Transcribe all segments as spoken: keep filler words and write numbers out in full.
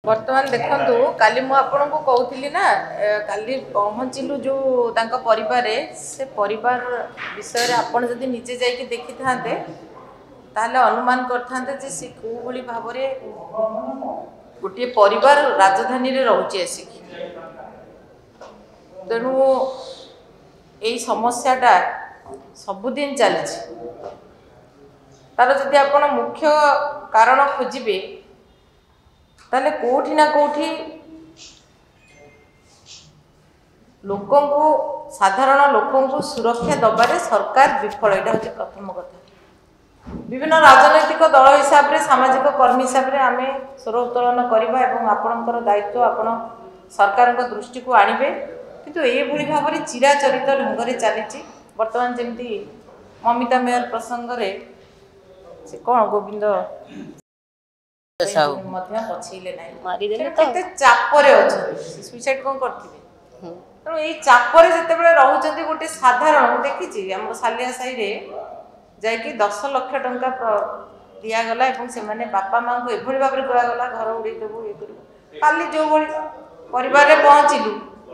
बर्तमान देखंतु काली मु आपन को कहूली ना काली पहुँचलु जो तांका परिवार से परिवार विषय रे आपन जदि निजे जाइके देखि थांते ताले अनुमान करथांते जे से को भली भाव रे गोटे परिवार राजधानी रे रहउची आसिकी तेणु यही समस्याटा सबुदिन चली तार जदि आपन मुख्य कारण खोजिबे ताले कोठी ना कोठी लोकों को साधारण लोकों को सुरक्षा दबारे सरकार विफल एटा होची प्रथम कथा। विभिन्न राजनैतिक दल हिसाब रे सामाजिक कर्मी हिसाब रे आमे स्वर उत्तोलन करबा एवं आपनकर दायित्व आपण सरकार को दृष्टि को आनिबे किंतु एई भली भाव रे चिराचरित ढंग रे चलीची। वर्तमान जेमती ममिता मेयर प्रसंग रे से कोन गोविंद मध्य पछिले नै मारी देले त केते चापरे अछि सुसाइड कोन करथिबे तो एई चापरे जते बेले रहउचंती गोटे साधारण देखिची हम सालिया साई रे जाय कि दस लाख टंका दिया गला एवं से माने बापा मां को एभली भाबरे गया गला घर उड़ी देबो ए करबो काली जो भली परिवार रे पहुंचिलु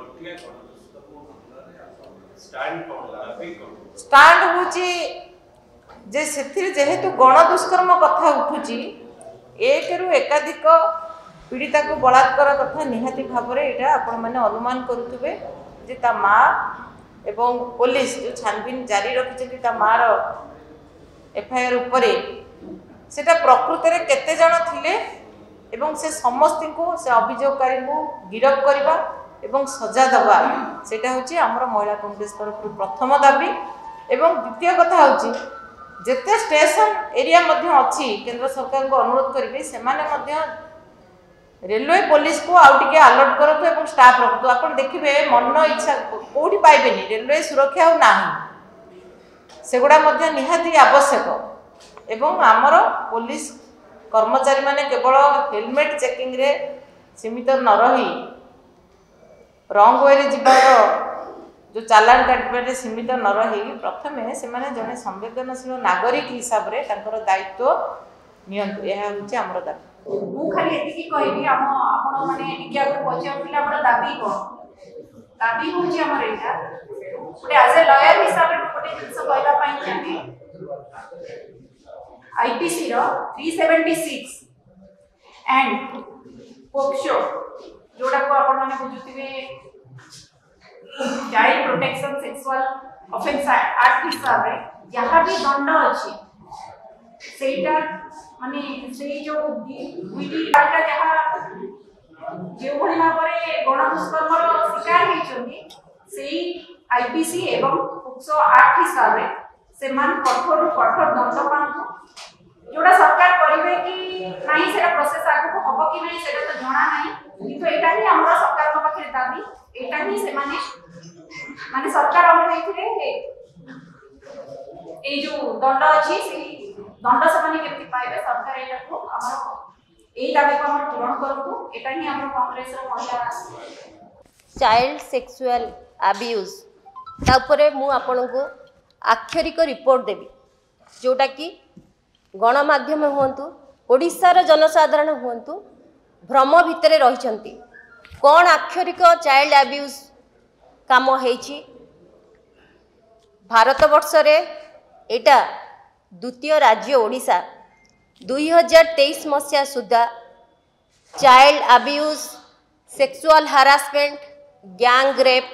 स्टैंड होची जे सेथिर जेहेतु गण दुष्कर्म कथा उठुची एक रु एकाधिक पीड़िता को बलात्कार कथा निहाती भाव में यहाँ आपण मैंने अनुमान करुवे जे ता माँ एवं पुलिस जो छानबीन जारी रखी मार एफआईआर उपरे सेटा प्रकृत में केते जन थिले एवं से समस्त को से अभियोगकारी को गिरफ्त करवा एवं सजा दबा सेटा होची हमर महिला कांग्रेस तरफ प्रथम दाबी एवं द्वितीय कथा होची जेते स्टेशन एरिया मध्य अच्छी केंद्र सरकार को अनुरोध करेंगे से माने रेलवे पुलिस को आउ टिके अलर्ट करतु एवं स्टाफ रखतु आपण देखिबे मन इच्छा कोठी पाइबेनी रेलवे सुरक्षा ना सेगुड़ा मध्य निहाती आवश्यक एवं आमर पुलिस कर्मचारी माने केवल हेलमेट चेकिंग रे सीमित न रही रंग वे रे जिबार जो चालान काटबारे सीमित न रही प्रथमे से माने जने संवेदनशील नागरिक हिसाब रे तांकर दायित्व नियंतु यह होची हमर दाबी। मु खाली एति की कहबी हम आपण माने टिकिया को पछिया हमर दाबी को दाबी होची हमर एटा गोटे एज ए लॉयर हिसाब रे गोटे जिंस कहला पई चाहे आईपीसी रो तीन सौ छिहत्तर एंड पोक्सो जोडा को आपण माने बुझुतिबे child protection sexual offence act हिसाब रे जहाँ भी दंड अच्छी सेटा माने से जो दुईटी बालिका जहाँ जो भली भाव में गण दुष्कर्म शिकार होती से आईपीसी एवं पोक्सो एक्ट हिसाब रे से मान कठोर कठोर दंड पाऊ जोड़ा सरकार करिवे कि नहीं सेटा प्रोसेस आगु हबो कि नहीं सेटा तो जणा नहीं किंतु एटा ही हमरा सरकार को पाखे दाबी एटा ही से माने माने सरकार हम एथिरे ए जो दंड अछि से दंड से माने केति पाइबे सरकार एटा को हमर एई दाबी को हम पूर्ण करबो एटा ही हमर कांग्रेस रो महिला चाइल्ड सेक्सुअल अब्यूज ता ऊपर मु आपन को आक्षरिक रिपोर्ट देबी जोटा कि गणमाध्यम हुंतु ओडिशार जनसाधारण हुंतु भ्रम भितरे रहिचंती कौन आक्षरिक चाइल्ड अब्यूज काम होईची भारत वर्ष रे एटा द्वितीय राज्य ओडिशा दुई हजार तेईस मसीहा सुधा child abuse sexual harassment gang rape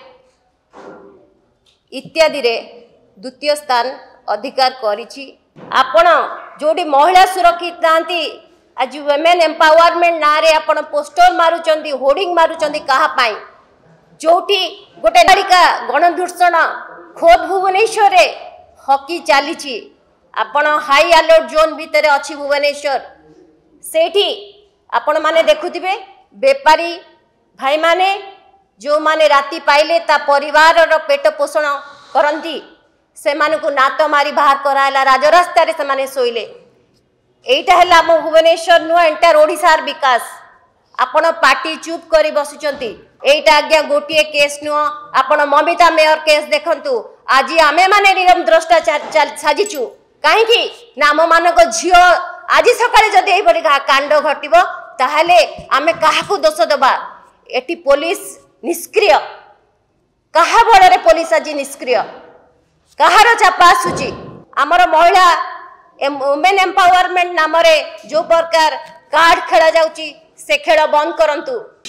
इत्यादि रे द्वितीय स्थान अधिकार करिची। आपण जोड़ी महिला सुरक्षित थांती आज वुमेन एम्पावरमेंट ना रे आपण पोस्टर मारुचंदी होर्डिंग मारुचंदी कहा पाई जोटी गोटे लड़का गणधर्षण खोद भुवनेश्वर रे हकी चली आपण हाई अलर्ट जोन भितर अच्छी भुवनेश्वर सेठी आपण माने देखुथिबे बेपारी भाई माने जो माने राति पाइले ता परिवार रो पेट पोषण करंती से माने को नात मारी बाहर कराला राजरास्ता रे से माने सोइले एटा हला मो भुवनेश्वर नुआ एंटायर ओडिसार विकास आपण पार्टी चुप करी बसुचंती एटा आज्ञा गोटिए केस नुआ आपण ममिता मेयर केस देखंतु आज आमे माने निरम द्रष्टा साजिचु कहीं ना आम मान झील आज सकाଳେ जदि एही कांड घटिबो ताहले आमे काहाकू दोष दबा एटी पुलिस निष्क्रिय कहा बड़े पुलिस आज निष्क्रिय कहार चापा आसुची आमर महिला वुमेन एम्पावरमेंट नाम जो प्रकार कार्ड खेला जाउची से खेल बंद करंतु।